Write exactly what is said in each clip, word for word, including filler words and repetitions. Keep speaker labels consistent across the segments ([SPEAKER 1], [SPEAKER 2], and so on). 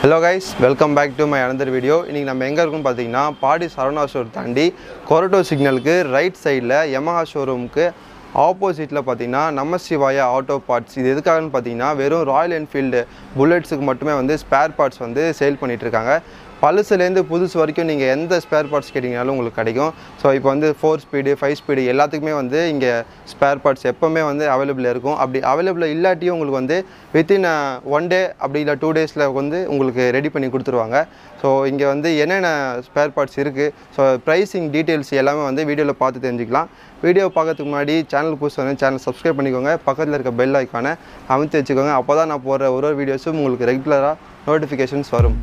[SPEAKER 1] Hello guys, welcome back to my another video. இன்னைக்கு நம்ம எங்க இருக்கோம் பாத்தீங்கன்னா பாடி சரவணா ஸ்டோர் தாண்டி கொரட்டோ சிக்னலுக்கு ரைட் சைடுல Yamaha ஷோரூமுக்கு ஆப்போசிட்ல பாத்தீங்கன்னா நமசிவாயா ஆட்டோ பார்ட்ஸ். இது எதுக்காகன்னு பாத்தீங்கன்னா வெறும் ராயல் என்ஃபீல்ட் புல்லட்ஸ்க்கு மட்டுமே வந்து ஸ்பேர் பார்ட்ஸ் வந்து சேல் பண்ணிட்டு இருக்காங்க. பல்லுலேருந்து புதுசு வரைக்கும் நீங்கள் எந்த ஸ்பேர் பார்ட்ஸ் கேட்டிங்கனாலும் உங்களுக்கு கிடைக்கும். ஸோ இப்போ வந்து ஃபோர் ஸ்பீடு ஃபைவ் ஸ்பீடு எல்லாத்துக்குமே வந்து இங்கே ஸ்பேர் பார்ட்ஸ் எப்போவுமே வந்து அவைலபிள் இருக்கும். அப்படி அவைலபிள் இல்லாட்டியும் உங்களுக்கு வந்து வித்தின் ஒன் டே அப்படி இல்லை டூ டேஸில் வந்து உங்களுக்கு ரெடி பண்ணி கொடுத்துருவாங்க. ஸோ இங்கே வந்து என்னென்ன ஸ்பேர் பார்ட்ஸ் இருக்குது, ஸோ ப்ரைஸிங் டீட்டெயில்ஸ் எல்லாமே வந்து வீடியோவில் பார்த்து தெரிஞ்சுக்கலாம். வீடியோ பார்க்கறதுக்கு முன்னாடி சேனல் புதுசு வந்து சேனல் சப்ஸ்கிரைப் பண்ணிக்கோங்க, பக்கத்தில் இருக்க பெல் ஐக்கானை அமைத்து வச்சுக்கோங்க. அப்போ தான் நான் போடுற ஒரு ஒரு வீடியோஸும் உங்களுக்கு ரெகுலராக நோட்டிஃபிகேஷன்ஸ் வரும்.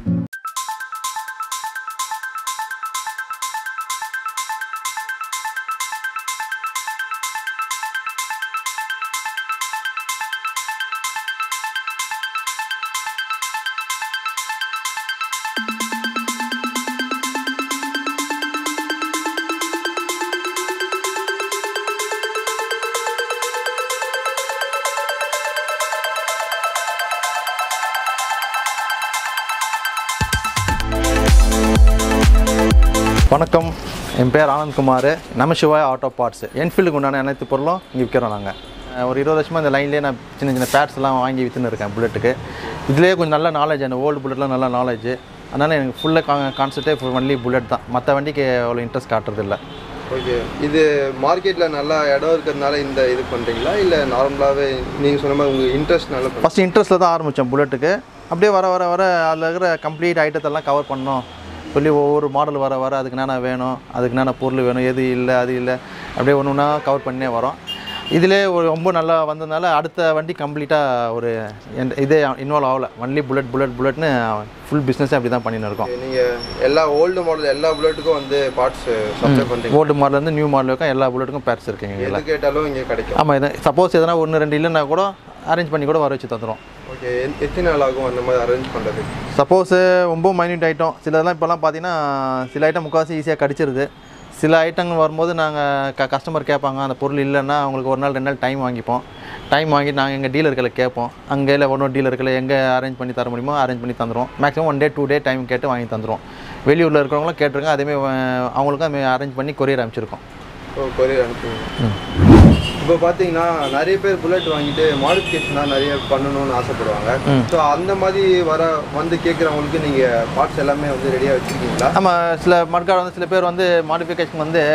[SPEAKER 2] வணக்கம், என் பேர் ஆனந்த்குமார். நமசிவாயா ஆட்டோ பார்ட்ஸ் என்ஃபீல்டுக்கு உண்டான அனைத்து பொருளும் இங்கே விற்கிறோம். நாங்கள் ஒரு இருபது வருஷமாக இந்த லைன்லேயே நான் சின்ன சின்ன பேட்ஸ்லாம் வாங்கி விற்றுன்னு இருக்கேன் புல்லட்டுக்கு. இதுலேயே கொஞ்சம் நல்ல நாலேஜ், அந்த ஓல்டு புல்லட்லாம் நல்ல நாலேஜ். அதனால் எனக்கு ஃபுல்லாக கா கான்செப்டே ஒன்லி புல்லட் தான். மற்ற வண்டிக்கு அவ்வளோ இன்ட்ரெஸ்ட் காட்டுறதில்ல.
[SPEAKER 1] ஓகே, இது மார்க்கெட்டில் நல்லா இடம் இருக்கிறதுனால இந்த இது பண்ணுறீங்களா, இல்லை நார்மலாகவே நீங்கள் சொன்ன மாதிரி உங்கள் இன்ட்ரெஸ்ட் நல்லா?
[SPEAKER 2] ஃபஸ்ட்டு இன்ட்ரெஸ்ட்டில் தான் ஆரம்பித்தேன் புல்லட்டுக்கு. அப்படியே வர வர வர அதில் இருக்கிற கம்ப்ளீட் ஐட்டத்தெல்லாம் கவர் பண்ணோம் சொல்லி ஒவ்வொரு மாடல் வர வர அதுக்கு என்னென்ன வேணும், அதுக்கு என்னென்ன பொருள் வேணும், எது இல்லை அது இல்லை, அப்படியே ஒன்று ஒன்றா கவர் பண்ணே வரோம். இதிலே ஒரு ரொம்ப நல்லா வந்ததுனால அடுத்த வண்டி கம்ப்ளீட்டாக ஒரு இதே இன்வால்வ் ஆகலை. ஒன்லி புல்லட் புல்லட் புல்லட்னு ஃபுல் பிஸ்னஸே அப்படி தான் பண்ணின்னு இருக்கோம்.
[SPEAKER 1] நீங்கள் எல்லா ஓல்டு மாடல் எல்லா புல்லட்டுக்கும் வந்து பார்ட்ஸ் சப்ளை பண்ணுறீங்க?
[SPEAKER 2] ஓல்டு மாடலேருந்து நியூ மாடல் இருக்கும் எல்லா புல்லட்டுக்கும் பேர்ஸ் இருக்குங்க.
[SPEAKER 1] எல்லாம் கேட்டாலும் இங்கே கிடைக்கும்.
[SPEAKER 2] ஆமாம், இது சப்போஸ் எதனா ஒன்று ரெண்டு இல்லைன்னா கூட அரேஞ்ச் பண்ணி கூட வர வச்சு தந்துடும்.
[SPEAKER 1] ஓகே, எத்தனை நாள் ஆகும் அந்த மாதிரி அரேஞ்ச் பண்ணுறது?
[SPEAKER 2] சப்போஸு ரொம்ப மைன்யூட் ஐட்டம் சிலதெல்லாம் இப்போல்லாம் பார்த்தீங்கன்னா சில ஐட்டம் முக்கால்வாசி ஈஸியாக கிடச்சிருது. சில ஐட்டங்கள் வரும்போது நாங்கள் க கஸ்டமர் கேட்பாங்க, அந்த பொருள் இல்லைன்னா அவங்களுக்கு ஒரு நாள் ரெண்டு நாள் டைம் வாங்கிப்போம். டைம் வாங்கிட்டு நாங்கள் எங்கள் டீலர்களை கேட்போம். அங்கே இல்லை ஒன்று டீலர்களை எங்கே அரேஞ்ச் பண்ணி தர முடியுமோ அரேஞ்ச் பண்ணி தந்துடும். Maximum one day two day time கேட்டு வாங்கி தந்துடும். வெளியூரில் இருக்கிறவங்களும் கேட்டிருக்கோம், அதேமாதிரி அவங்களுக்கும் அதுமாதிரி அரேஞ்ச் பண்ணி கொரியர் அனுப்பிச்சிருக்கோம்.
[SPEAKER 1] ஓ, கொரியர் அனுப்புங்க. இப்போ பார்த்தீங்கன்னா நிறைய பேர் புல்லட் வாங்கிட்டு மாடிஃபிகேஷனாக நிறைய பண்ணணும்னு ஆசைப்படுவாங்க. ஸோ அந்த மாதிரி வர வந்து கேட்குறவங்களுக்கு நீங்கள் பார்ட்ஸ் எல்லாமே வந்து ரெடியாக வச்சுருக்கீங்களா?
[SPEAKER 2] ஆமாம், சில மட்கார்டு வந்து சில பேர் வந்து மாடிஃபிகேஷன் வந்து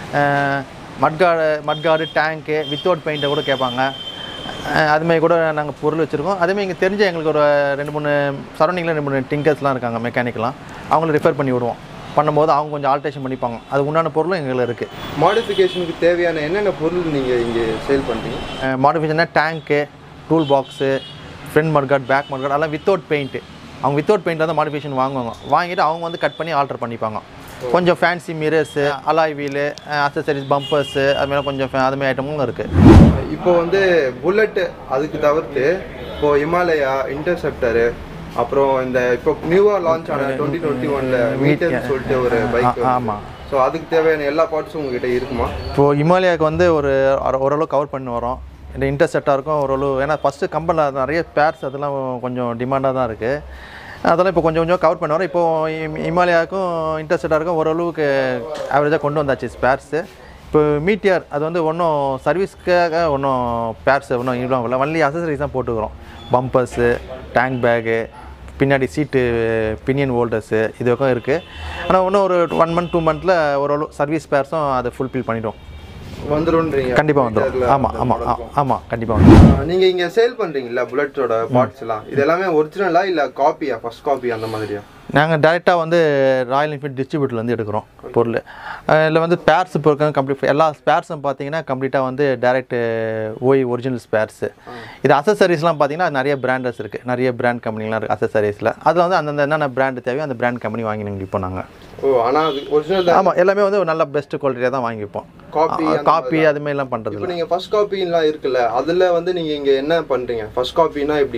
[SPEAKER 2] மட்கார்டு மட்கார்டு டேங்க்கு வித்தவுட் பெயிண்ட்டை கூட கேட்பாங்க. அதுமாதிரி கூட நாங்கள் பொருள் வச்சுருக்கோம். அதேமாதிரி இங்கே தெரிஞ்ச எங்களுக்கு ஒரு ரெண்டு மூணு சரௌண்டிங்கில் ரெண்டு மூணு டிங்கர்ஸ்லாம் இருக்காங்க, மெக்கானிக்கெலாம். அவங்கள ரிஃபர் பண்ணி விடுவோம். பண்ணும்போது அவங்க கொஞ்சம் ஆல்ட்ரேஷன் பண்ணிப்பாங்க. அது உண்டான பொருளும் எங்களுக்கு இருக்குது.
[SPEAKER 1] மாடிஃபிகேஷனுக்கு தேவையான என்னென்ன பொருள் நீங்கள் இங்கே சேல் பண்ணுறீங்க?
[SPEAKER 2] மாடிஃபிகேஷன்னா tank, tool box, front mudguard, back mudguard, அதெல்லாம் வித்தவுட் பெயிண்ட்டு. அவங்க வித்தவுட் பெயிண்ட் தான் மாடிஃபிகேஷன் வாங்குவாங்க. வாங்கிட்டு அவங்க வந்து கட் பண்ணி ஆல்டர் பண்ணிப்பாங்க. கொஞ்சம் fancy mirrors, alloy wheel, accessories, bumpers, அதுமாதிரி கொஞ்சம் அதுமாதிரி ஐட்டமும் இருக்குது.
[SPEAKER 1] இப்போ வந்து புல்லட்டு அதுக்கு தவிர்த்து இப்போது ஹிமாலயா, இன்டர்செப்டரு, அப்புறம் இந்த இப்போ நியூவாக லான்ச் ஆன டுவெண்ட்டி டுவெண்ட்டி ஒன்ல மீட்டர்னு சொல்லிட்டு ஒரு பைக். ஆமாம், ஸோ அதுக்கு தேவையான எல்லா பார்ட்ஸும் உங்ககிட்ட இருக்குமா?
[SPEAKER 2] இப்போது ஹிமாலயாவுக்கு வந்து ஒரு ஓரளவு கவர் பண்ணி வரோம். இந்த இன்டர்செப்டாக இருக்கும் ஓரளவு. ஏன்னா ஃபஸ்ட்டு கம்பெனியில் நிறைய பேர்ஸ் அதெல்லாம் கொஞ்சம் டிமாண்டாக தான் இருக்குது. அதெல்லாம் இப்போ கொஞ்சம் கொஞ்சம் கவர் பண்ண வரோம். இப்போது ஹிமாலயாவுக்கும் இன்டர்செப்டாக ஓரளவுக்கு ஆவரேஜாக கொண்டு வந்தாச்சு ஸ்பேர்ஸு. இப்போ மீட்டியர் அது வந்து ஒன்றும் சர்வீஸ்க்காக ஒன்றும் பேர்ஸ் ஒன்றும் இவ்வளோ இல்லை. ஒன்லி அக்சசரிஸ் தான் போட்டுக்கிறோம். பம்பர்ஸு, டேங்க் பேகு, பின்னாடி சீட்டு பினியன் ஹோல்டர்ஸு இது வரைக்கும் இருக்குது. ஆனால் இன்னும் ஒரு ஒன் மந்த் டூ மந்த்தில் ஓரளவு சர்வீஸ் பேர்ஸும் அதை ஃபுல்ஃபில் பண்ணிவிடும்.
[SPEAKER 1] வந்துடும்ன்றீங்க?
[SPEAKER 2] கண்டிப்பாக வந்துடும். ஆமாம் ஆமாம் ஆமாம் கண்டிப்பாக வந்துடும்.
[SPEAKER 1] நீங்கள் இங்கே சேல் பண்ணுறீங்களா புல்லட்டோட பார்ட்ஸ்லாம்? இது எல்லாமே ஒரிஜினலா இல்லை காப்பியா, ஃபர்ஸ்ட் காப்பி அந்த மாதிரியா?
[SPEAKER 2] நாங்கள் டேரெக்டாக வந்து ராயல் என்ஃபீல்ட் டிஸ்ட்ரிபியூட்டர்லேருந்து எடுக்கிறோம் பொருள். இதில் வந்து ஸ்பேர்ஸ் இப்போ இருக்காங்க கம்ப்ளீட். எல்லா ஸ்பேர்ஸும் பார்த்தீங்கன்னா கம்ப்ளீட்டாக வந்து டேரெக்ட் ஓய் ஒரிஜினல் ஸ்பேர்ஸு. இது அசசரிஸ்லாம் பார்த்தீங்கன்னா நிறைய பிராண்டஸ் இருக்குது, நிறைய பிராண்ட் கம்பெனிலாம் இருக்குது அசசரிஸில். அதில் வந்து அந்தந்த என்னென்ன பிராண்டு தேவையோ அந்த பிராண்ட் கம்பெனி வாங்கி நாங்கள் இப்போ நாங்கள்.
[SPEAKER 1] ஓ, ஆனால் ஒரிஜினல்? ஆமாம்,
[SPEAKER 2] எல்லாமே வந்து நல்ல பெஸ்ட் குவாலிட்டியாக தான் வாங்கிப்போம். காப்பி காப்பி அதுமாதிரிலாம் பண்ணுறது.
[SPEAKER 1] இப்போ நீங்கள் ஃபர்ஸ்ட் காப்பின்லாம் இருக்குல்ல, அதில் வந்து நீங்கள் இங்கே என்ன பண்ணுறீங்க? ஃபர்ஸ்ட் காப்பின்னா எப்படி?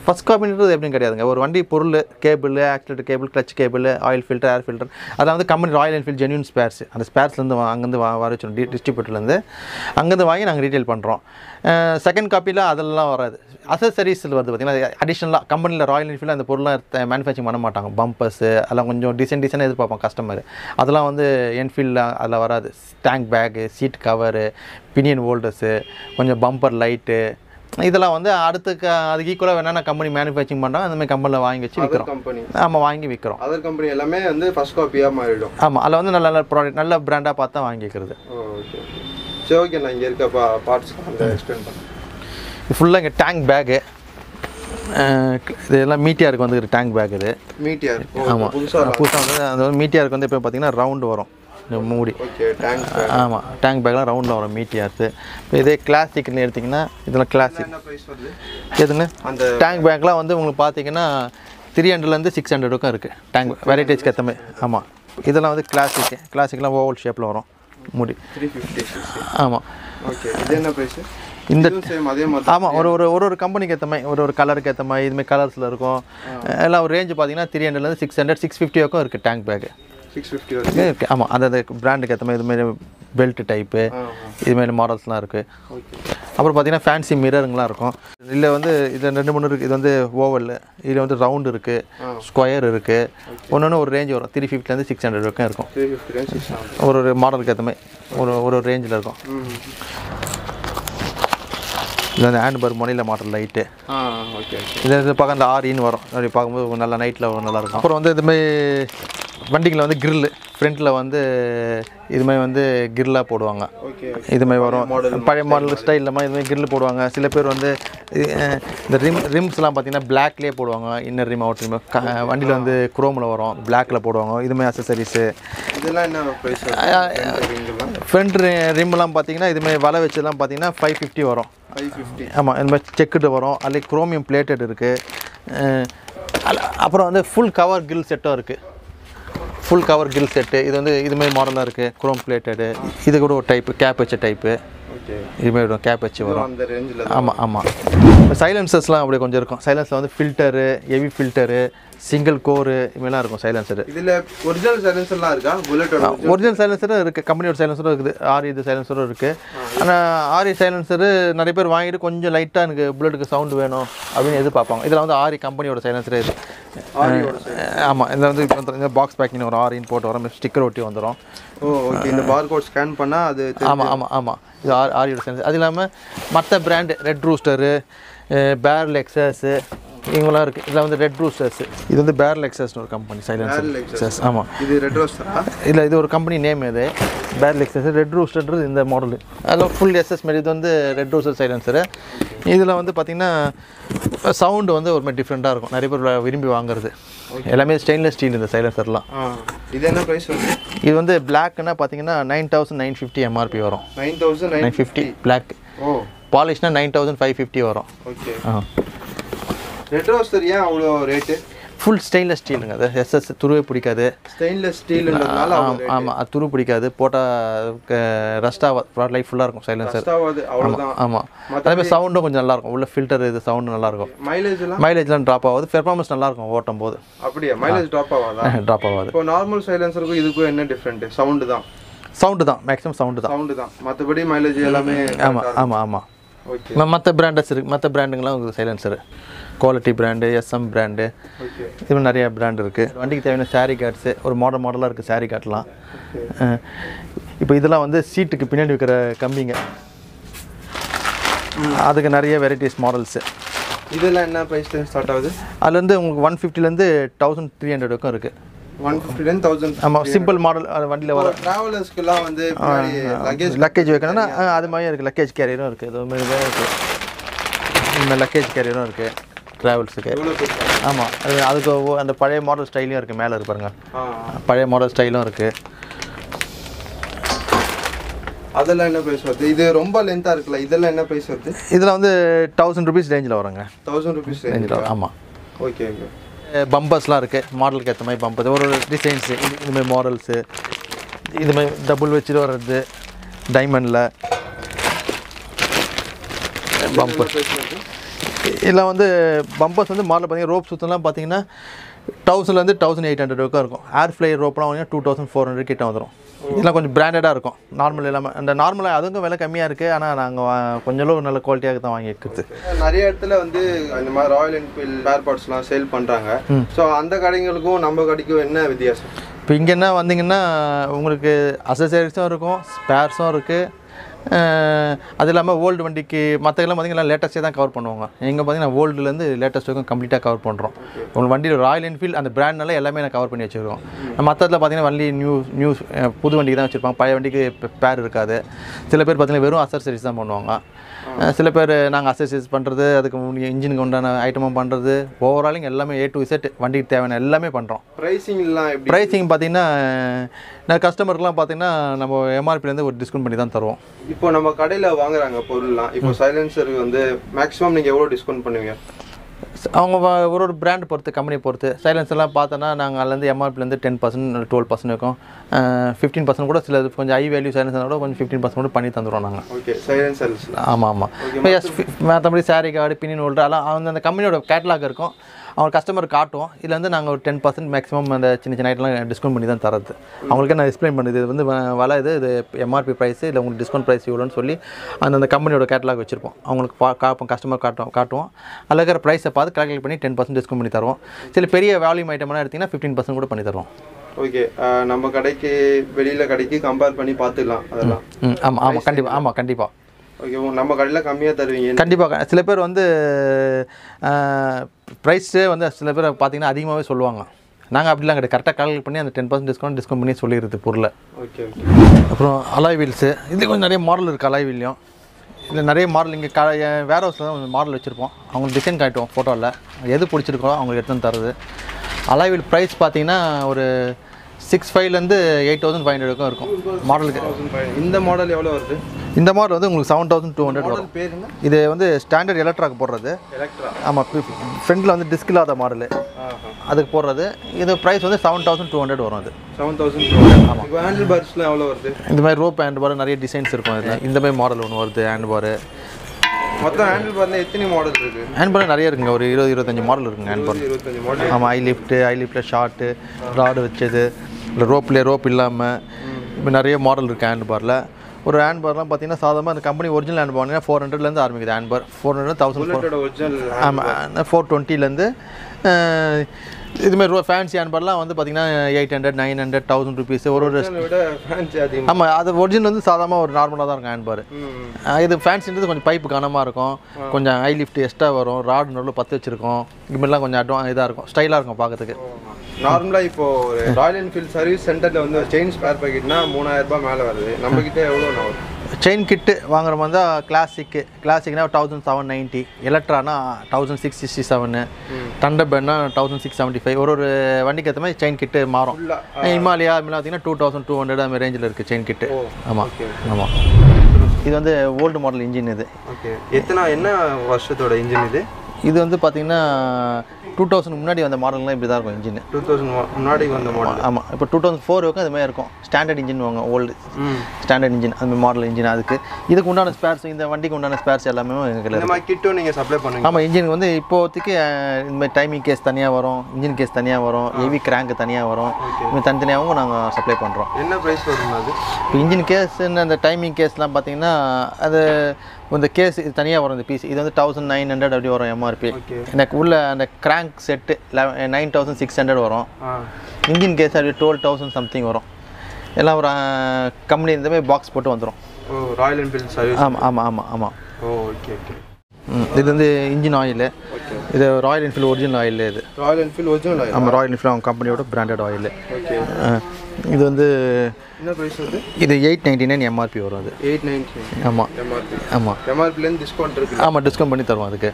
[SPEAKER 2] ஃபஸ்ட் காப்பின்றது எப்படின்னு கிடையாதுங்க. ஒரு வண்டி பொருள் cable, accelerator cable, clutch cable, oil filter, air filter, அதெல்லாம் வந்து company royal Enfield genuine spares, அந்த ஸ்பேர்ஸ்லேருந்து அங்கேருந்து வா வர வச்சிடும் டி டிஸ்ட்ரிபியூட்டர்லேருந்து அங்கேருந்து வாங்கி நாங்கள் ரீட்டைல் பண்ணுறோம். செகண்ட் காப்பியில் அதெல்லாம் வராது. அசசரிஸில் வருது பார்த்திங்கன்னா அடிஷ்னலாக கம்பெனியில் ராயல் என்ஃபீல்டில் அந்த பொருளாக மேனுஃபேக்சரிங் பண்ண மாட்டாங்க. பம்பர்ஸு அதெல்லாம் கொஞ்சம் டிசைன் டிசைனாக எதிர்பார்ப்போம் கஸ்டமர். அதெல்லாம் வந்து என்ஃபீல்டில் அதில் வராது. Tank bag, seat cover, pinion holders, கொஞ்சம் பம்பர் லைட்டு, இதெல்லாம் வந்து அடுத்து அதுக்கு ஈக்குவலாக வேணா கம்பெனி மேனுஃபேக்சரிங் பண்ணுறோம். அந்த மாதிரி கம்பெனியில் வாங்கி வச்சு விற்கிறோம்.
[SPEAKER 1] கம்பெனி
[SPEAKER 2] ஆமாம், வாங்கி விற்கிறோம்.
[SPEAKER 1] அதர் கம்பெனி எல்லாமே வந்து ஃபர்ஸ்ட் காப்பியாக மாறிடும்.
[SPEAKER 2] ஆமாம், அதில் வந்து நல்ல நல்ல ப்ராடக்ட், நல்ல பிராண்டாக பார்த்து தான் வாங்கிக்கிறது.
[SPEAKER 1] ஓகே, சரி, ஓகே. நான் இங்கே இருக்க பா பார்ட்ஸ் அந்த எக்ஸ்பிளைன் பண்ணுறேன்.
[SPEAKER 2] ஃபுல்லாக இங்கே டேங்க் பேக்கு, இது எல்லாம் மீட்டியாருக்கு வந்து டேங்க் பேக். இது
[SPEAKER 1] மீட்டியார்.
[SPEAKER 2] ஆமாம், புதுசாக புதுசாக வந்து அந்த மீட்டியாருக்கு வந்து இப்போ பார்த்தீங்கன்னா ரவுண்டு வரும் மூடி.
[SPEAKER 1] Okay, tank.
[SPEAKER 2] ஆமாம், டேங்க் பேக்லாம் ரவுண்டில் வரும் மீட்டியார்ஸு. இப்போ இதே கிளாசிக்னு எடுத்திங்கன்னா இதெல்லாம் கிளாசிக்.
[SPEAKER 1] என்ன ப்ரைஸ் வருது
[SPEAKER 2] எதுங்க? அந்த டேங்க் பேக்லாம் வந்து உங்களுக்கு பார்த்தீங்கன்னா த்ரீ ஹண்ட்ரட்லேருந்து சிக்ஸ் ஹண்ட்ரடுக்கும் இருக்குது டேங்க் வெரைட்டிஸ்க்கு ஏற்ற மாதிரி. ஆமாம், இதெல்லாம் வந்து கிளாசிக்கு. கிளாசிக்லாம் ஓவல் ஷேப்பில் வரும் மூடி.
[SPEAKER 1] Three fifty.
[SPEAKER 2] ஆமாம்.
[SPEAKER 1] ஓகே, இது என்ன ப்ரைஸு?
[SPEAKER 2] இந்த
[SPEAKER 1] சேம் அதே மாதிரி.
[SPEAKER 2] ஆமாம், ஒரு ஒரு ஒரு ஒரு கம்பெனிக்கு ஏற்ற மாதிரி, ஒரு ஒரு கலருக்கு ஏற்ற மாதிரி இதுமாதிரி கலர்ஸில் இருக்கும். எல்லாம் ஒரு ரேஞ்சு பார்த்தீங்கன்னா த்ரீ ஹண்ட்ரட்லேருந்து சிக்ஸ் ஹண்ட்ரட் சிக்ஸ் ஃபிஃப்டி வரைக்கும் இருக்குது டேங்க் பேக்கு. சிக்ஸ் ஃபிஃப்டி வரைக்கும் இருக்குது. ஆமாம், அந்த பிராண்டுக்கு ஏற்ற மாதிரி இதுமாரி பெல்ட் டைப்பு இதுமாரி மாடல்ஸ்லாம் இருக்குது. அப்புறம் பார்த்தீங்கன்னா ஃபேன்சி மிரருங்களாம் இருக்கும். இதில் வந்து இதில் ரெண்டு மூணு இருக்குது. இது வந்து ஓவல், இதில் வந்து ரவுண்டு இருக்குது, ஸ்கொயர் இருக்குது. ஒன்று ஒன்று ஒரு ரேஞ்ச் வரும். த்ரீ ஃபிஃப்டிலேருந்து சிக்ஸ் ஹண்ட்ரட் வரைக்கும் இருக்கும். ஒரு ஒரு மாடலுக்கு ஏற்ற மாதிரி ஒரு ஒரு ஒரு ரேஞ்சில் இருக்கும். இது வந்து ஹேண்ட் பர் மொனியில் மாடல் லைட்டு.
[SPEAKER 1] ஓகே,
[SPEAKER 2] இது இது பார்க்க அந்த ஆரின்னு வரும். அப்படி பார்க்கும்போது நல்லா நைட்டில் நல்லாயிருக்கும். அப்புறம் வந்து இதுமாதிரி வண்டிகளில் வந்து கிரில்லு ஃப்ரண்ட்டில் வந்து இதுமாதிரி வந்து கிரில்லாக போடுவாங்க. இதுமாதிரி வரும் பழைய மாடல் ஸ்டைலில் இதுமாதிரி கிரில் போடுவாங்க. சில பேர் வந்து இந்த ரிம் ரிம்ஸ்லாம் பார்த்தீங்கன்னா பிளாக்லேயே போடுவாங்க. Inner rim, out rim. வண்டியில் வந்து குரோமில் வரும், பிளாக்கில் போடுவாங்க. இதுமாதிரி அசசரிஸு.
[SPEAKER 1] இதெல்லாம் என்ன ப்ரைஸ்?
[SPEAKER 2] ஃப்ரண்ட் ரிம்லாம் பார்த்தீங்கன்னா இதுமாதிரி வலை வச்சுலாம் பார்த்தீங்கன்னா ஃபைவ் ஃபிஃப்டி வரும்.
[SPEAKER 1] Five fifty.
[SPEAKER 2] ஆமாம், இந்த மாதிரி செக்குடு வரும். அதில் குரோமியம் பிளேட்டட் இருக்குது. அப்புறம் வந்து ஃபுல் கவர் கிரில் செட்டும் இருக்குது. Full cover grill set. இது வந்து இதுமாதிரி மாடலாக இருக்குது, குரோம் பிளேட்டடு. இது கூட ஒரு டைப்பு கேப் வச்ச டைப்பு. ஓகே, இதுமாதிரி வரும், கேப் வச்சு வரும்.
[SPEAKER 1] அந்த ரேஞ்சில். ஆமாம்
[SPEAKER 2] ஆமாம். இப்போ சைலன்சர்ஸ்லாம் அப்படி கொஞ்சம் இருக்கும். சைலன்ஸில் வந்து filter, heavy filter, single core இதுமாதிரிலாம் இருக்கும் சைலன்சரு.
[SPEAKER 1] இதில் ஒரிஜினல் சைலன்சர்லாம் இருக்கா? புல்லட்டோட
[SPEAKER 2] ஒரிஜினல் சைலன்சரும் இருக்குது, கம்பெனியோட சைலன்சரும் இருக்குது, ஆரி இது சைலன்சரும் இருக்குது. ஆனால் ஆரி சைலன்சரு நிறைய பேர் வாங்கிட்டு கொஞ்சம் லைட்டாக எனக்கு புல்லட்டுக்கு சவுண்டு வேணும் அப்படின்னு எதிர்பார்ப்பாங்க. இதில் வந்து ஆரி கம்பெனியோட சைலன்சரே இது. ஆமாம், இதில் வந்து இந்த பாக்ஸ் பேக்கிங் ஒரு ஆரின்னு போட்டு வரும், ஸ்டிக்கர் ஒட்டி வந்துடும்.
[SPEAKER 1] Oh, okay. இந்த பார் கோட் ஸ்கேன் பண்ணால் அது.
[SPEAKER 2] ஆமாம் ஆமாம் ஆமாம், இது ஆர் ஆரியோட சைலன்சர். அது இல்லாமல் மற்ற brand red rooster, barrel exhaust இவங்களாம் இருக்குது. இதில் வந்து ரெட் ரூஸ்டர்ஸ். இது வந்து பேரல் எக்ஸஸ்னு ஒரு கம்பெனி சைலன்சர். எக்ஸஸ். ஆமாம்,
[SPEAKER 1] இது ரெட் ரூஸ்டரா?
[SPEAKER 2] இல்லை, இது ஒரு கம்பெனி நேம். இது பேரல் எக்ஸஸ். ரெட் ரூஸ்டர்ன்றது இந்த மாடலு. அதில் ஃபுல் எஸ்எஸ் மாரி. இது வந்து ரெட் ரூஸ்டர் சைலன்சரு. இதில் வந்து பார்த்திங்கன்னா சவுண்டு வந்து ஒரு மாதிரி டிஃப்ரெண்ட்டாக இருக்கும். நிறைய பேர் விரும்பி வாங்குறது. எல்லாமே ஸ்டெயின்லெஸ் ஸ்டீல் இந்த சைலன்சர்லாம்.
[SPEAKER 1] இது என்ன ப்ரைஸ் வருது?
[SPEAKER 2] இது வந்து பிளாக்னா பார்த்தீங்கன்னா nine thousand nine fifty MRP வரும்.
[SPEAKER 1] Nine thousand
[SPEAKER 2] nine fifty black. Oh, பாலிஷ்னா நைன் தௌசண்ட் ஃபைவ் ஃபிஃப்டி வரும்.
[SPEAKER 1] ஓகே. ஆ, ரெட் ரோஸ்டர் ஏன் அவ்வளோ ரேட்டு?
[SPEAKER 2] Full stainless ஸ்டீலுங்க. அது எஸ்எஸ் துருவே பிடிக்காது.
[SPEAKER 1] ஸ்டெயின்லெஸ் ஸ்டீல்ன்றதுனால.
[SPEAKER 2] ஆமாம், அது துரு பிடிக்காது. போட்டால் ரஸ்டாக லைஃப் ஃபுல்லாக இருக்கும் சைலன்சர்.
[SPEAKER 1] அவ்வளோதான்.
[SPEAKER 2] ஆமாம், அதேமாதிரி சவுண்டும் கொஞ்சம் நல்லாயிருக்கும். உள்ள ஃபில்டர் இது சவுண்டு நல்லாயிருக்கும்.
[SPEAKER 1] மைலேஜ்லாம்
[SPEAKER 2] மைலேஜ்லாம் ட்ராப் ஆகாது. பெர்ஃபார்மன்ஸ் நல்லாயிருக்கும் ஓட்டும் போது.
[SPEAKER 1] அப்படியே மைலேஜ் ட்ராப் ஆகாதா?
[SPEAKER 2] ட்ராப் ஆகாது.
[SPEAKER 1] இப்போ நார்மல் சைலன்சருக்கும் இதுக்கும் என்ன டிஃப்ரெண்ட்டு? சவுண்டு தான்.
[SPEAKER 2] சவுண்டு தான் மேக்ஸிமம். சவுண்டு தான்
[SPEAKER 1] சவுண்டு தான் மற்றபடி மைலேஜ் எல்லாமே.
[SPEAKER 2] ஆமாம் ஆமாம் ஆமாம்.
[SPEAKER 1] ஓகே.
[SPEAKER 2] மற்ற பிராண்டஸ் இருக்குது. மற்ற பிராண்டுங்களாம் உங்களுக்கு silencer quality brand, SM brand, இது நிறையா பிராண்ட் இருக்குது. வண்டிக்கு தேவையான சாரீ கார்ட்ஸு ஒரு மாடல் மாடலாக இருக்குது. சாரீ கார்ட்லாம் இப்போ இதெல்லாம் வந்து சீட்டுக்கு பின்னாடி வைக்கிற கம்பிங்க. அதுக்கு நிறைய வெரைட்டிஸ் மாடல்ஸு.
[SPEAKER 1] இதெல்லாம் என்ன ப்ரைஸ்லேருந்து ஸ்டார்ட் ஆகுது?
[SPEAKER 2] அதில் வந்து உங்களுக்கு ஒன் ஃபிஃப்டிலேருந்து தௌசண்ட் த்ரீ ஹண்ட்ரட் வரைக்கும் இருக்குது.
[SPEAKER 1] ஒன் ஃபிஃப்டிலேருந்து தௌசண்ட்.
[SPEAKER 2] ஆமாம், சிம்பிள் மாடல். அது வண்டியில் வர
[SPEAKER 1] ட்ராவலர்ஸ்க்குலாம் வந்து லக்கேஜ்
[SPEAKER 2] லக்கேஜ் வைக்கணும்னா அது மாதிரி இருக்குது. லக்கேஜ் கேரியரும் இருக்குது. இது மாதிரி தான் இருக்குது. இந்த லக்கேஜ் கேரியரும் இருக்குது ட்ராவல்ஸுக்கு. ஆமாம், அது அதுக்கு அந்த பழைய மாடல் ஸ்டைலையும் இருக்குது. மேலே இருக்கு பாருங்க, பழைய மாடல் ஸ்டைலும் இருக்குது.
[SPEAKER 1] அதெல்லாம் என்ன ப்ரைஸ் வருது? இது ரொம்ப லென்த்தாக இருக்குல்ல, இதெல்லாம் என்ன ப்ரைஸ் வருது?
[SPEAKER 2] இதில் வந்து தௌசண்ட் ருபீஸ் ரேஞ்சில் வருங்க.
[SPEAKER 1] தௌசண்ட் ருபீஸ்
[SPEAKER 2] ரேஞ்சில் வரும். ஆமாம்.
[SPEAKER 1] Okay okay.
[SPEAKER 2] பம்பர்ஸ்லாம் இருக்குது. மாடலுக்கு ஏற்ற மாதிரி பம்பர், ஒரு ஒரு டிசைன்ஸு, இதுமாதிரி மாடல்ஸு, இதுமாதிரி டபுள் வச்சுட்டு வர்றது டைமண்டில் பம்பர். இதெல்லாம் வந்து பம்பர்ஸ் வந்து மாடல் பார்த்தீங்கன்னா ரோப் சுத்தம்லாம் பார்த்தீங்கன்னா தௌசண்ட்லேருந்து தௌசண்ட் எயிட் ஹண்ட்ரட் வரைக்கும் இருக்கும். ஏர் ஃப்ளை ரோப்லாம் வாங்கினா டூ தௌசண்ட் ஃபோர் ஹண்ட்ரட் கிட்ட வந்துடும். இதெல்லாம் கொஞ்சம் பிராண்டடாக இருக்கும். நார்மல் இல்லாமல் அந்த நார்மலாக அதுக்கும் விலை கம்மியாக இருக்குது. ஆனால் நாங்கள் கொஞ்சம் அளவு நல்ல குவாலிட்டியாக தான் வாங்கி இருக்குது.
[SPEAKER 1] நிறைய இடத்துல வந்து இந்த மாதிரி ராயல் என்ஃபீல்ட் ஸ்பேர் பார்ட்ஸ்லாம் சேல் பண்ணுறாங்க. ஸோ அந்த கடைங்களுக்கும் நம்ம கடைக்கும் என்ன வித்தியாசம்?
[SPEAKER 2] இப்போ இங்கே என்ன வந்தீங்கன்னா உங்களுக்கு அசசரிஸும் இருக்கும், ஸ்பேர்ஸும் இருக்குது. அது இல்லாமல் ஓல்டு வண்டிக்கு மற்றெல்லாம் பார்த்திங்கன்னா லேட்டஸ்ட்டே தான் கவர் பண்ணுவாங்க. எங்கே பார்த்தீங்கன்னா ஓல்டுலேருந்து லேட்டஸ்ட் வரைக்கும் கம்ப்ளீட்டாக கவர் பண்ணுறோம். உங்கள் வண்டியில் ராயல் என்ஃபீல்டு அந்த பிராண்ட்னால எல்லாமே நான் கவர் பண்ணி வச்சுருக்கோம். மற்றதில் பார்த்தீங்கன்னா வண்டி நியூ நியூ புது வண்டிக்கு தான் வச்சுருப்பாங்க. பழைய வண்டிக்கு பேர் இருக்காது. சில பேர் பார்த்தீங்கன்னா வெறும் அசசரிஸ் தான் பண்ணுவாங்க. சில பேர் நாங்கள் அசசரிஸ் பண்ணுறது, அதுக்கு இன்ஜினுக்கு உண்டான ஐட்டமும் பண்ணுறது, ஓவராலிங் எல்லாமே ஏ டு இசட் வண்டிக்கு தேவையான எல்லாமே பண்ணுறோம்.
[SPEAKER 1] ப்ரைஸிங்லாம்
[SPEAKER 2] ப்ரைஸிங் பார்த்தீங்கன்னா நான் கஸ்டமருக்குலாம் பார்த்தீங்கன்னா நம்ம எம்ஆர்பிலேருந்து ஒரு டிஸ்கவுண்ட் பண்ணி தான் தருவோம்.
[SPEAKER 1] இப்போ நம்ம கடையில் வாங்குறாங்க பொருள்லாம், இப்போ சைலன்சருக்கு வந்து மேக்ஸிமம் நீங்கள் எவ்வளோ டிஸ்கவுண்ட் பண்ணுவீங்க?
[SPEAKER 2] அவங்க ஒரு ஒரு பிராண்ட் பொறுத்து, கம்பெனியை பொறுத்து. சைலன்ஸ்லாம் பார்த்தோன்னா நாங்கள் அதுலேருந்து எம்ஆர்பிலேருந்து டென் பர்சன்ட் டுவெல் பர்சன்ட் இருக்கும். ஃபிஃப்டீன் பர்சன்ட் கூட சில கொஞ்சம் ஹை வேல்யூ சைலன்ஸ் கூட கொஞ்சம் ஃபிஃப்டீன் பர்சன்ட் கூட பண்ணி தந்துடுவோம் நாங்கள்.
[SPEAKER 1] Okay, silencers.
[SPEAKER 2] ஆமாம் ஆமாம். இப்போ எஸ் மற்றபடி சாரி கார்டு, பின்னின் ஹோல்டர் எல்லாம் அந்த அந்த கம்பெனியோட கேட்லாக் இருக்கும். அவங்க கஸ்டமர் காட்டுவோம். இதில் வந்து நாங்கள் ஒரு டென் பர்சன்ட் மேக்ஸிமம் அந்த சின்ன சின்ன ஐட்டம்லாம் டிஸ்கவுண்ட் பண்ணி தான் தரது. அவங்களுக்கு நான் எக்ஸ்பிளைன் பண்ணுது இது வந்து வலை இது இது எம்ஆர்பி ப்ரைஸ், இல்லை உங்களுக்கு டிஸ்கவுண்ட் ப்ரைஸ் இவ்வளோன்னு சொல்லி அந்த அந்த கம்பெனியோட கேட்லாக் வச்சுருப்போம். அவங்களுக்கு பா காப்போம் கஸ்டமர் காட்டுவோம் காட்டுவோம் அதில் இருக்கிற ப்ரைஸை பார்த்து கால்குலேட் பண்ணி டென் பர்சன்ட் டிஸ்கவுண்ட் பண்ணி தருவோம். சில பெரிய வால்யூம் ஐட்டம்லாம் எடுத்திங்கன்னா ஃபிஃப்டீன் பர்சன்ட் கூட பண்ணி தருவோம்.
[SPEAKER 1] ஓகே, நம்ம கடைக்கு வெளியில் கடைக்கு கம்பேர் பண்ணி பார்த்துக்கலாம் அதெல்லாம்.
[SPEAKER 2] ம் ஆமாம் ஆமாம் கண்டிப்பாக ஆமாம் கண்டிப்பாக.
[SPEAKER 1] ஓகே, நம்ம கடையில் கம்மியாக தருவீங்க?
[SPEAKER 2] கண்டிப்பாக. சில பேர் வந்து ப்ரைஸே வந்து சில பேர் பார்த்தீங்கன்னா அதிகமாகவே சொல்லுவாங்க. நாங்கள் அப்படிலாம் கிடையாது, கரெக்டாக கால்குலேட் பண்ணி அந்த டென் பர்சன்ட் டிஸ்கவுண்ட் டிஸ்கவுண்ட் பண்ணி சொல்லிடுறது பொருளை.
[SPEAKER 1] Okay okay.
[SPEAKER 2] அப்புறம் அலாய் வீல்ஸு, இது கொஞ்சம் நிறைய மாடல் இருக்குது. அலாய் வீல்லையும் இதில் நிறைய மாடல் இங்கே க வேர் ஹவுஸில் தான் மாடல் வச்சுருப்போம். அவங்களுக்கு டிசைன் காட்டுவோம் ஃபோட்டோவில், எது பிடிச்சிருக்கோ அவங்களுக்கு எடுத்து வந்து தருது. அலாய் வீல் ப்ரைஸ் பார்த்தீங்கன்னா ஒரு சிக்ஸ் ஃபைவ்லேருந்து எயிட் தௌசண்ட் ஃபைவ் ஹண்ட்ரடுக்கும் இருக்கும் மாடலுக்கு.
[SPEAKER 1] இந்த மாடல் எவ்வளோ வருது?
[SPEAKER 2] இந்த மாடல் வந்து உங்களுக்கு செவன் தௌசண்ட் டூ ஹண்ட்ரட் வரும்.
[SPEAKER 1] பேருங்க?
[SPEAKER 2] இது வந்து ஸ்டாண்டர்ட் எலக்ட்ராக்கு போடுறது.
[SPEAKER 1] எலக்ட்ரா? ஆமாம்.
[SPEAKER 2] ஃப்ரண்டில் வந்து டிஸ்க் இல்லாத மாடலு அதுக்கு போடுறது. இது ப்ரைஸ் வந்து செவன் தௌசண்ட் டூ ஹண்ட்ரட் வரும். அது
[SPEAKER 1] செவன் தௌசண்ட் டூ ஹண்ட்ரட். ஆமாம். இப்போ ஹேண்டில் பார்ஸ்லாம் எவ்வளோ வருது? இந்த
[SPEAKER 2] மாதிரி ரோப் ஹேண்ட் பார் நிறைய டிசைன்ஸ் இருக்கும். அதில் இந்த மாதிரி மாடல் ஒன்று வருது ஹேண்ட் பாரு.
[SPEAKER 1] மொத்தம் ஹேண்டில் பார்ல எத்தனை மாடல் இருக்குது?
[SPEAKER 2] ஹேண்ட் பார் நிறைய இருக்குங்க, ஒரு இருபது இருபத்தஞ்சு மாடல் இருக்குங்க ஹேண்ட் பார்.
[SPEAKER 1] இருபத்தஞ்சு மாடல்.
[SPEAKER 2] ஆமாம். ஐ லிஃப்ட்டு, ஐ லிஃப்ட்டில் ஷார்ட்டு, ராடு வச்சது, இல்லை ரோப்லேயே ரோப் இல்லாமல் இப்போ நிறைய மாடல் இருக்குது ஹேண்ட் பாரில். ஒரு ஹேண்ட் பார்லாம் பார்த்தீங்கன்னா சாதாரணமாக அந்த company original hand bar four ஹண்ட்ரட்லேருந்து ஆரம்பிக்குது. Hand bar four hundred thousand
[SPEAKER 1] original.
[SPEAKER 2] ஆமாம், ஃபோர் டுவெண்ட்டிலேருந்து இதுமாதிரி ரோ ஃபேன்சி ஹேண்ட் பார்லாம் வந்து பார்த்தீங்கன்னா eight hundred nine hundred thousand rupees ஒரு ஒரு. ஆமாம், அது ஒரிஜினல் வந்து சாதாரணமாக ஒரு நார்மலாக தான் இருக்கும் ஹேண்ட் பார். இது ஃபேன்சின்றது கொஞ்சம் பைப்பு கனமாக இருக்கும், கொஞ்சம் ஹை லிஃப்ட் எக்ஸ்ட்ரா வரும், ராடு நடுவில் பத்து வச்சுருக்கோம். இதுமாதிரிலாம் கொஞ்சம் அட்வான் இதாக இருக்கும், ஸ்டைலாக இருக்கும் பார்க்கறதுக்கு.
[SPEAKER 1] நார்மலாக இப்போது ராயல் என்ஃபீல்ட் சர்வீஸ் சென்டரில் வந்து செயின் ஸ்பேர் பாக்கெட்னா மூணாயிரம் ரூபாய் மேலே வருது. நம்மக்கிட்ட எவ்வளோ வரும்?
[SPEAKER 2] செயின் கிட்டு வாங்குற மாதிரி தான் கிளாசிக்கு கிளாசிக்னா தௌசண்ட் செவன் நைன்ட்டி, எலக்ட்ரானா தௌசண்ட் சிக்ஸ் சிக்ஸ்டி செவனு, தண்டர்பர்ட்னா தௌசண்ட் சிக்ஸ் செவன்ட்டி ஃபைவ். ஒரு ஒரு வண்டிக்கு ஏற்ற மாதிரி செயின் கிட்டு மாறும். இமாலயா அப்படிலாம் பார்த்தீங்கன்னா டூ தௌசண்ட் டூ ஹண்ட்ரட் அந்த ரேஞ்சில் இருக்குது செயின் கிட்டு. ஆமாம் ஆமாம். இது வந்து ஓல்டு மாடல் இன்ஜின். இது
[SPEAKER 1] ஓகே. எத்தனை என்ன வருஷத்தோட இன்ஜின் இது? இது
[SPEAKER 2] வந்து பார்த்தீங்கன்னா டூ தௌசண்ட் முன்னாடி வந்த மாடல்லாம் இப்படி தான் இருக்கும் இன்ஜின்.
[SPEAKER 1] டூ தௌசண்ட் முன்னாடி வந்த மாடல்.
[SPEAKER 2] ஆமாம். இப்போ டூ தௌசண்ட் ஃபோர் வரைக்கும் அதுமாதிரி இருக்கும். ஸ்டாண்டர்ட் இன்ஜின் வாங்க, ஓல்டு ஸ்டாண்டர்ட் இன்ஜின் அந்த மாடல் இன்ஜின். அதுக்கு இதுக்கு உண்டான ஸ்பேர்ஸ், இந்த வண்டிக்கு உண்டான ஸ்பேர்ஸ் எல்லாமே எங்களுக்கு
[SPEAKER 1] இந்த மாதிரி கிட்டும் நீங்கள் சப்ளை பண்ணுங்க.
[SPEAKER 2] ஆமாம். இன்ஜினுக்கு வந்து இப்போதைக்கு இந்த மாதிரி டைமிங் கேஸ் தனியாக வரும், இன்ஜின் கேஸ் தனியாக வரும், ஹெவி கிராங்க் தனியாக வரும். இது தனித்தனியாகவும் நாங்கள் சப்ளை பண்ணுறோம்.
[SPEAKER 1] என்ன ப்ரைஸ் வரும் அது?
[SPEAKER 2] இப்போ இன்ஜின் கேஸுன்னு அந்த டைமிங் கேஸ்லாம் பார்த்தீங்கன்னா அது இந்த கேஸ் இது தனியாக வரும். இந்த பீஸ் இது வந்து தௌசண்ட் நைன் ஹண்ட்ரட் அப்படி வரும் எம்ஆர்பி. எனக்கு உள்ள அந்த crank set nine thousand six hundred வரும். இன்ஜின் கேஸ் அப்படி டுவெல் தௌசண்ட் சம்திங் வரும். எல்லாம் ஒரு கம்பெனி இந்த மாதிரி பாக்ஸ் போட்டு வந்துடும்.
[SPEAKER 1] Oh, Royal Enfield service.
[SPEAKER 2] ஆமாம் ஆமாம் ஆமாம் ஆமாம்.
[SPEAKER 1] Oh, okay okay.
[SPEAKER 2] இது வந்து இன்ஜின் ஆயில். இது ராயல் என்ஃபீல்டு ஒரிஜினல் ஆயில். இது
[SPEAKER 1] ராயல் என்ஃபீல்டு ஒரிஜினல் ஆயில்.
[SPEAKER 2] ஆமாம், ராயல் என்ஃபீல்டு அவங்க கம்பெனியோட பிராண்டட் ஆயில்.
[SPEAKER 1] ஓகே.
[SPEAKER 2] இது வந்து
[SPEAKER 1] என்ன ப்ரைஸ் வருது?
[SPEAKER 2] இது எயிட் நைன்ட்டி நைன் எம்ஆர்பி வரும். அது
[SPEAKER 1] எயிட் நைன்ட்டி நைன்.
[SPEAKER 2] ஆமாம்
[SPEAKER 1] எம்ஆர்பி.
[SPEAKER 2] ஆமாம்.
[SPEAKER 1] எம்ஆர்பிலேருந்து டிஸ்கவுண்ட் இருக்குது.
[SPEAKER 2] ஆமாம், டிஸ்கவுண்ட் பண்ணி தருவோம் அதுக்கு.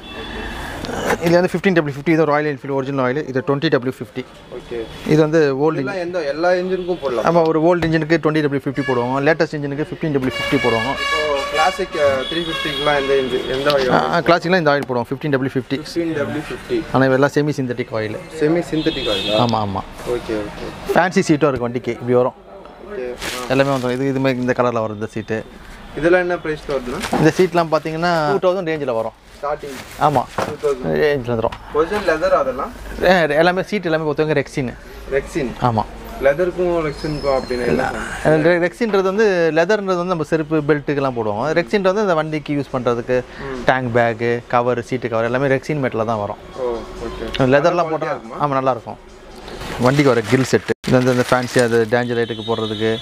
[SPEAKER 2] இது வந்து ஃபிஃப்டீன் டபிள்யூ ஃபிஃப்டி. இது ராயல் என்ஃபீல்டு ஒரிஜினல் ஆயில். இது டுவெண்ட்டி டபிள்யூ ஃபிஃப்டி.
[SPEAKER 1] ஓகே.
[SPEAKER 2] இது வந்து ஓல்டு
[SPEAKER 1] இன்ஜின். எந்த எல்லா இன்ஜினுக்கும் போடலாம்.
[SPEAKER 2] ஆமாம், ஒரு ஓல்டு இன்ஜினுக்கு டுவெண்ட்டி டபிள்யூ ஃபிஃப்டி போடுவாங்க, லேட்டஸ்ட் இன்ஜினுக்கு ஃபிஃப்டீன் டபிள்யூ ஃபிஃப்டி போடுவாங்க.
[SPEAKER 1] இப்போ கிளாசிக் த்ரீ ஃபிஃப்டிக்குலாம் எந்த இன்ஜின் எந்த ஆயில்?
[SPEAKER 2] கிளாசிக்லாம் இந்த ஆயில் போடுவோம், fifteen W fifty.
[SPEAKER 1] Fifteen W fifty.
[SPEAKER 2] ஆனால் இதெல்லாம் semi synthetic oil.
[SPEAKER 1] Semi synthetic oil.
[SPEAKER 2] ஆமாம் ஆமாம்.
[SPEAKER 1] Okay okay.
[SPEAKER 2] ஃபேன்சி சீட்டும் இருக்குது வண்டிக்கு, இப்படி வரும்.
[SPEAKER 1] ஓகே.
[SPEAKER 2] எல்லாமே வந்துடும். இது இது மாதிரி இந்த கலரில் வரும் இந்த சீட்டு.
[SPEAKER 1] இதெல்லாம் என்ன ப்ரைஸில் வருதுன்னா?
[SPEAKER 2] இந்த சீட்லாம் பார்த்தீங்கன்னா டூ தௌசண்ட் ரேஞ்சில் வரும்
[SPEAKER 1] ஸ்டார்டிங்.
[SPEAKER 2] ஆமாம், ரேஞ்சில் வந்துடும்.
[SPEAKER 1] ஒரிஜினல் லெதர் அதெல்லாம்
[SPEAKER 2] எல்லாமே சீட் எல்லாமே பொறுத்தவங்க ரெக்ஸின்.
[SPEAKER 1] ரெக்ஸின்.
[SPEAKER 2] ஆமாம்,
[SPEAKER 1] லெதருக்கும் ரெக்ஸினுக்கும் அப்படின்னு.
[SPEAKER 2] ரெக்ஸின்றது வந்து லெதர்ன்றது வந்து நம்ம செருப்பு பெல்ட்டுக்கெல்லாம் போடுவோம். ரெக்ஸின்றது வந்து இந்த வண்டிக்கு யூஸ் பண்ணுறதுக்கு tank bag cover seat cover எல்லாமே ரெக்ஸின் மெட்டில் தான் வரும். லெதர்லாம் போட்டால் ஆமாம் நல்லாயிருக்கும். வண்டிக்கு வர கில் செட்டு இது வந்து இந்த ஃபேன்சி அது டேஞ்சர் லைட்டுக்கு போடுறதுக்கு,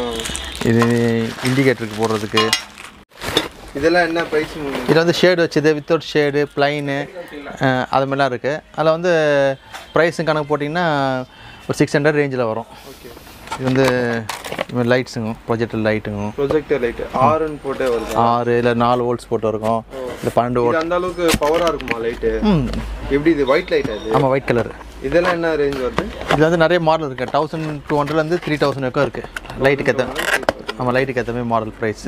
[SPEAKER 2] இது இண்டிகேட்டருக்கு போடுறதுக்கு.
[SPEAKER 1] இதெல்லாம் என்ன ப்ரைஸ்?
[SPEAKER 2] இது வந்து ஷேடு வச்சது வித்தவுட் ஷேடு ப்ளைனு அது மாதிரிலாம் இருக்குது. அதில் வந்து ப்ரைஸும் கணக்கு போட்டிங்கன்னா ஒரு சிக்ஸ் ஹண்ட்ரட் ரேஞ்சில் வரும். இது வந்து லைட்ஸுங்க ப்ரொஜெக்டர் லைட்டுங்க.
[SPEAKER 1] ப்ரொஜெக்டர் லைட்டு ஆறுன்னு போட்டே வருது.
[SPEAKER 2] ஆறு இல்லை நாலு வோல்ட்ஸ் போட்டு இருக்கும். இல்லை பன்னெண்டு வோல்ட்.
[SPEAKER 1] அந்த அளவுக்கு பவராக இருக்குமா லைட்டு? ம். எப்படி இது ஒயிட் லைட்? அது
[SPEAKER 2] ஆமாம், ஒயிட் கலர்.
[SPEAKER 1] இதெல்லாம் என்ன ரேஞ்ச் வருது?
[SPEAKER 2] இது வந்து நிறைய மாடல் இருக்குது. தௌசண்ட் டூ ஹண்ட்ரட்லேருந்து த்ரீ தௌசண்ட் வரைக்கும் இருக்குது லைட்டுக்கு ஏற்ற. ஆமாம், லைட்டுக்கு ஏற்ற மாதிரி மாடல் ப்ரைஸ்.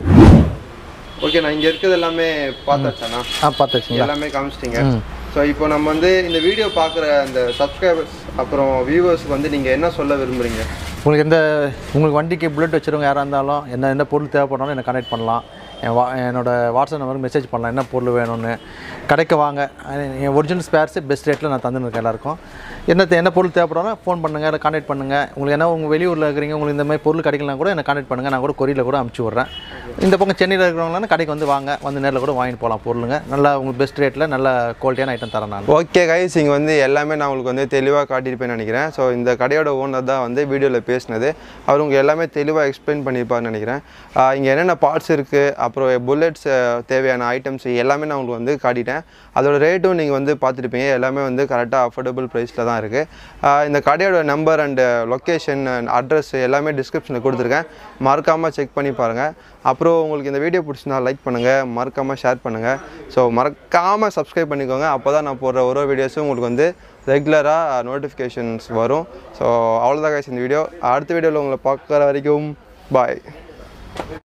[SPEAKER 1] ஓகே, நான் இங்கே இருக்கிறது எல்லாமே பார்த்தாச்சாண்ணா? ஆ பார்த்தாச்சுங்க, எல்லாமே காமிச்சிட்டிங்க. ஸோ இப்போ நம்ம வந்து இந்த வீடியோ பார்க்குற அந்த சப்ஸ்கிரைபர்ஸ் அப்புறம் வியூவர்ஸ்க்கு வந்து நீங்கள் என்ன சொல்ல விரும்புகிறீங்க?
[SPEAKER 2] உங்களுக்கு எந்த உங்களுக்கு வண்டிக்கு புல்லட் வச்சுருவங்க யாராக இருந்தாலும் என்ன என்ன பொருள் தேவைப்படணும் என்னை கனெக்ட் பண்ணலாம். என் வா என்னோடய வாட்ஸ்அப் நம்பருக்கு மெசேஜ் பண்ணலாம் என்ன பொருள் வேணும்னு. கடைக்கு வாங்க, என் ஒரிஜினல் ஸ்பேர்ஸு பெஸ்ட் ரேட்டில் நான் தந்துருக்கேன் எல்லாருக்கும். என்ன என்ன பொருள் தேவைப்படணும் ஃபோன் பண்ணுங்கள், இல்லை கான்டெக்ட் பண்ணுங்கள். உங்களுக்கு என்ன உங்கள் வெளியூரில் இருக்கிறீங்க, உங்களுக்கு இந்த மாதிரி பொருள் கிடைக்கலாம் கூட என்னை கான்டெக்ட் பண்ணுங்கள். நான் கூட கொரியரில் கூட அனுப்பிச்சி விட்றேன். இந்த பக்கம் சென்னையில் இருக்கிறவங்களாம் கடைக்கு வந்து வாங்க, வந்து நேரில் கூட வாங்கிட்டு போகலாம் பொருளுங்க. நல்லா உங்களுக்கு பெஸ்ட் ரேட்டில் நல்ல குவாலிட்டியான ஐட்டம் தரேன் நான்.
[SPEAKER 1] ஓகே கைஸ், இங்கே வந்து எல்லாமே நான் உங்களுக்கு வந்து தெளிவாக காட்டியிருப்பேன்னு நினைக்கிறேன். ஸோ இந்த கடையோட ஓனர் தான் வந்து வீடியோவில் பேசினது. அவர் உங்களுக்கு எல்லாமே தெளிவாக எக்ஸ்பிளைன் பண்ணியிருப்பார்னு நினைக்கிறேன். இங்கே என்னென்ன பார்ட்ஸ் இருக்குது, அப்புறம் புல்லட்ஸ் தேவையான ஐட்டம்ஸ் எல்லாமே நான் உங்களுக்கு வந்து காட்டிட்டேன். அதோட ரேட்டும் நீங்கள் வந்து பார்த்துருப்பீங்க. எல்லாமே வந்து கரெக்டாக அஃபோர்டபுள் ப்ரைஸில் தான் இருக்குது. இந்த கடையோட number and location and address எல்லாமே டிஸ்கிரிப்ஷனில் கொடுத்துருக்கேன். மறக்காமல் செக் பண்ணி பாருங்கள். அப்புறம் உங்களுக்கு இந்த வீடியோ பிடிச்சிருந்தா லைக் பண்ணுங்கள், மறக்காமல் ஷேர் பண்ணுங்கள். ஸோ மறக்காமல் சப்ஸ்கிரைப் பண்ணிக்கோங்க. அப்போ தான் நான் போடுற ஒரு வீடியோஸும் உங்களுக்கு வந்து ரெகுலராக நோட்டிஃபிகேஷன்ஸ் வரும். ஸோ அவ்வளோதான் கைஸ் இந்த வீடியோ. அடுத்த வீடியோவில் உங்களை பார்க்குற வரைக்கும் பாய்.